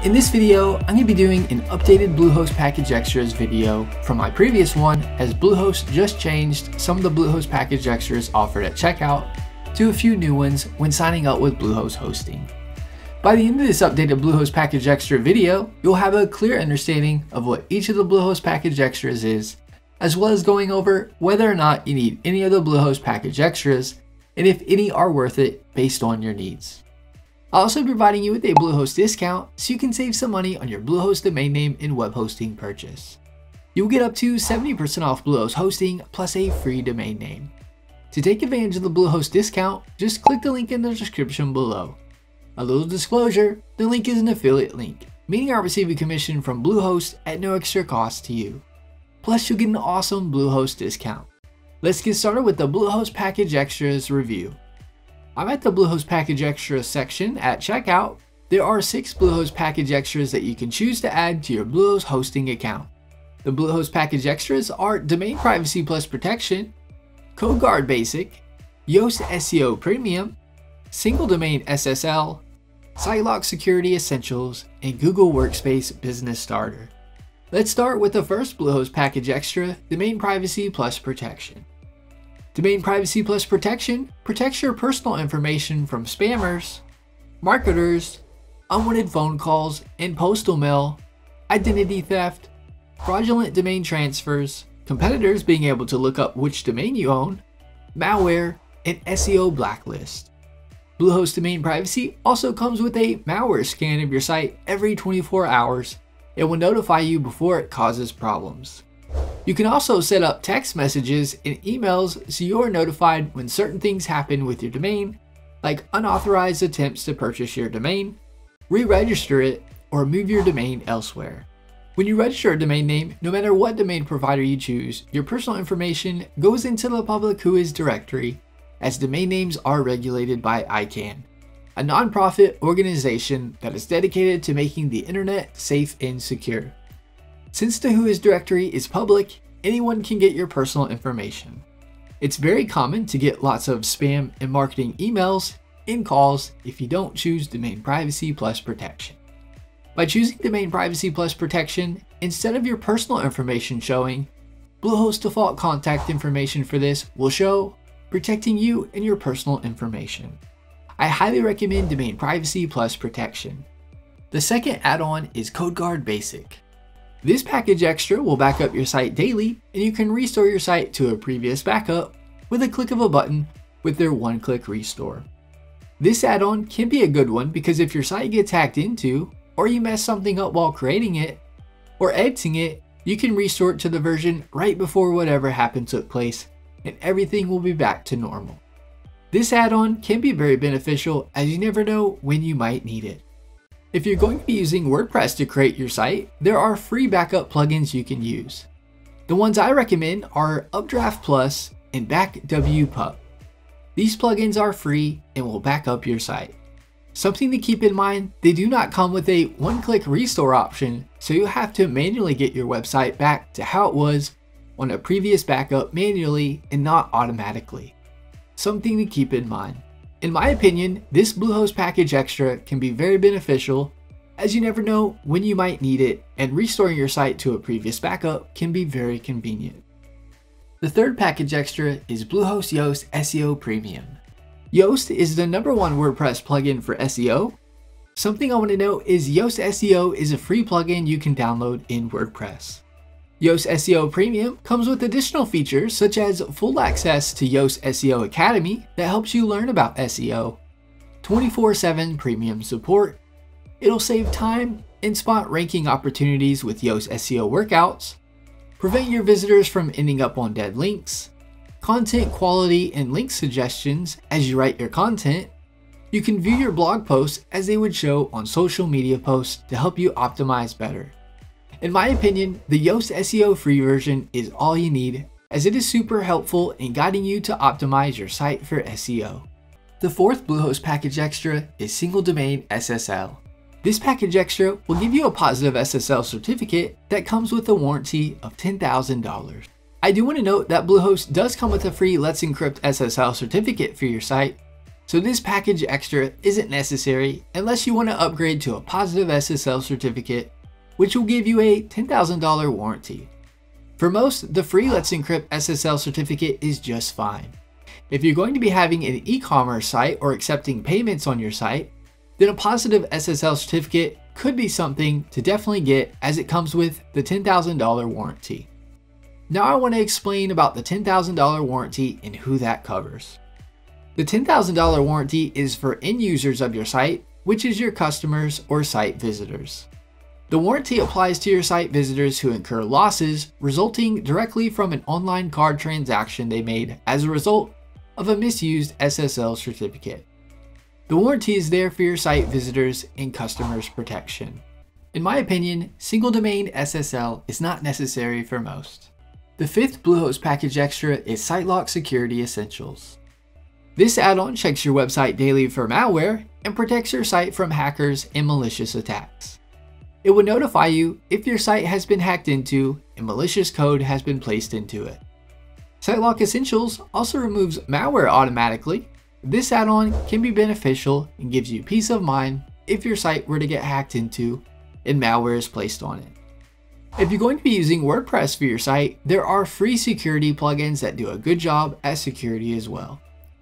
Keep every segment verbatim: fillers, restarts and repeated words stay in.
In this video, I'm going to be doing an updated Bluehost package extras video from my previous one, as Bluehost just changed some of the Bluehost package extras offered at checkout to a few new ones when signing up with Bluehost hosting. By the end of this updated Bluehost package extra video, you'll have a clear understanding of what each of the Bluehost package extras is, as well as going over whether or not you need any of the Bluehost package extras and if any are worth it based on your needs. I'll also be providing you with a Bluehost discount so you can save some money on your Bluehost domain name and web hosting purchase. You'll get up to seventy percent off Bluehost hosting plus a free domain name. To take advantage of the Bluehost discount, just click the link in the description below. A little disclosure, the link is an affiliate link, meaning I receive a commission from Bluehost at no extra cost to you. Plus you'll get an awesome Bluehost discount. Let's get started with the Bluehost package extras review. I'm at the Bluehost package extras section at checkout. There are six Bluehost package extras that you can choose to add to your Bluehost hosting account. The Bluehost package extras are Domain Privacy Plus Protection, Codeguard Basic, Yoast S E O Premium, Single Domain S S L, Sitelock Security Essentials, and Google Workspace Business Starter. Let's start with the first Bluehost package extra, Domain Privacy Plus Protection. Domain Privacy Plus Protection protects your personal information from spammers, marketers, unwanted phone calls and postal mail, identity theft, fraudulent domain transfers, competitors being able to look up which domain you own, malware, and S E O blacklist. Bluehost Domain Privacy also comes with a malware scan of your site every twenty-four hours. It will notify you before it causes problems. You can also set up text messages and emails so you are notified when certain things happen with your domain, like unauthorized attempts to purchase your domain, re-register it, or move your domain elsewhere. When you register a domain name, no matter what domain provider you choose, your personal information goes into the public whois directory, as domain names are regulated by I CANN, a nonprofit organization that is dedicated to making the internet safe and secure. Since the whois directory is public, anyone can get your personal information. It's very common to get lots of spam and marketing emails and calls if you don't choose Domain Privacy Plus Protection. By choosing Domain Privacy Plus Protection, instead of your personal information showing, Bluehost default contact information for this will show, protecting you and your personal information. I highly recommend Domain Privacy Plus Protection. The second add-on is Codeguard Basic. This package extra will back up your site daily, and you can restore your site to a previous backup with a click of a button with their one-click restore. This add-on can be a good one because if your site gets hacked into, or you mess something up while creating it, or editing it, you can restore it to the version right before whatever happened took place, and everything will be back to normal. This add-on can be very beneficial as you never know when you might need it. If you're going to be using WordPress to create your site, there are free backup plugins you can use. The ones I recommend are Updraft Plus and BackWPup. These plugins are free and will back up your site. Something to keep in mind, they do not come with a one-click restore option, so you'll have to manually get your website back to how it was on a previous backup manually and not automatically. Something to keep in mind. In my opinion, this Bluehost package extra can be very beneficial as you never know when you might need it, and restoring your site to a previous backup can be very convenient. The third package extra is Bluehost Yoast S E O Premium. Yoast is the number one WordPress plugin for S E O. Something I want to note is Yoast S E O is a free plugin you can download in WordPress. Yoast S E O Premium comes with additional features such as full access to Yoast S E O Academy that helps you learn about S E O, twenty-four seven premium support, it'll save time and spot ranking opportunities with Yoast S E O workouts, prevent your visitors from ending up on dead links, content quality and link suggestions as you write your content. You can view your blog posts as they would show on social media posts to help you optimize better. In my opinion, the Yoast S E O free version is all you need, as it is super helpful in guiding you to optimize your site for S E O. The fourth Bluehost package extra is Single Domain S S L. This package extra will give you a positive S S L certificate that comes with a warranty of ten thousand dollars. I do want to note that Bluehost does come with a free Let's Encrypt S S L certificate for your site, So this package extra isn't necessary unless you want to upgrade to a positive S S L certificate, which will give you a ten thousand dollar warranty. For most, the free Let's Encrypt S S L certificate is just fine. If you're going to be having an e-commerce site or accepting payments on your site, then a positive S S L certificate could be something to definitely get, as it comes with the ten thousand dollar warranty. Now I want to explain about the ten thousand dollar warranty and who that covers. The ten thousand dollar warranty is for end users of your site, which is your customers or site visitors. The warranty applies to your site visitors who incur losses resulting directly from an online card transaction they made as a result of a misused S S L certificate. The warranty is there for your site visitors and customers' protection. In my opinion, single domain S S L is not necessary for most. The fifth Bluehost package extra is Sitelock Security Essentials. This add-on checks your website daily for malware and protects your site from hackers and malicious attacks. It will notify you if your site has been hacked into and malicious code has been placed into it. Sitelock Essentials also removes malware automatically. This add-on can be beneficial and gives you peace of mind if your site were to get hacked into and malware is placed on it. If you're going to be using WordPress for your site, there are free security plugins that do a good job at security as well.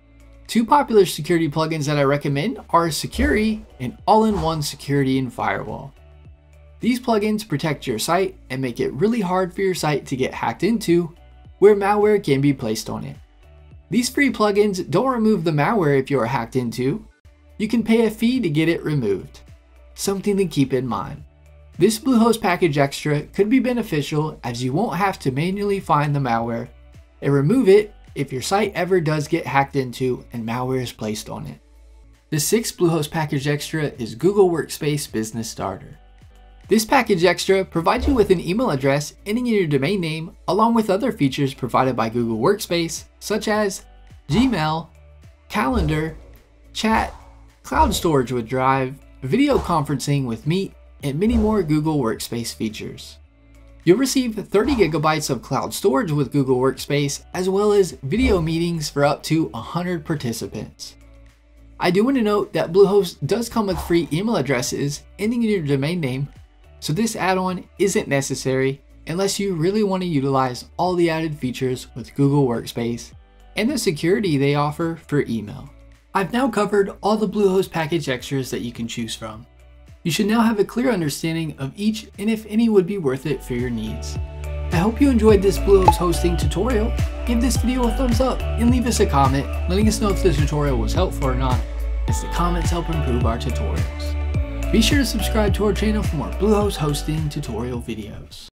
Two popular security plugins that I recommend are Security and All-in-One Security and Firewall. These plugins protect your site and make it really hard for your site to get hacked into, where malware can be placed on it. These free plugins don't remove the malware if you are hacked into. You can pay a fee to get it removed. Something to keep in mind. This Bluehost package extra could be beneficial as you won't have to manually find the malware and remove it if your site ever does get hacked into and malware is placed on it. The sixth Bluehost package extra is Google Workspace Business Starter. This package extra provides you with an email address ending in your domain name, along with other features provided by Google Workspace, such as Gmail, Calendar, Chat, Cloud Storage with Drive, video conferencing with Meet, and many more Google Workspace features. You'll receive thirty gigabytes of cloud storage with Google Workspace, as well as video meetings for up to one hundred participants. I do want to note that Bluehost does come with free email addresses ending in your domain name, so this add-on isn't necessary unless you really want to utilize all the added features with Google Workspace and the security they offer for email. I've now covered all the Bluehost package extras that you can choose from. You should now have a clear understanding of each and if any would be worth it for your needs. I hope you enjoyed this Bluehost hosting tutorial. Give this video a thumbs up and leave us a comment letting us know if the tutorial was helpful or not, as the comments help improve our tutorials. Be sure to subscribe to our channel for more Bluehost hosting tutorial videos.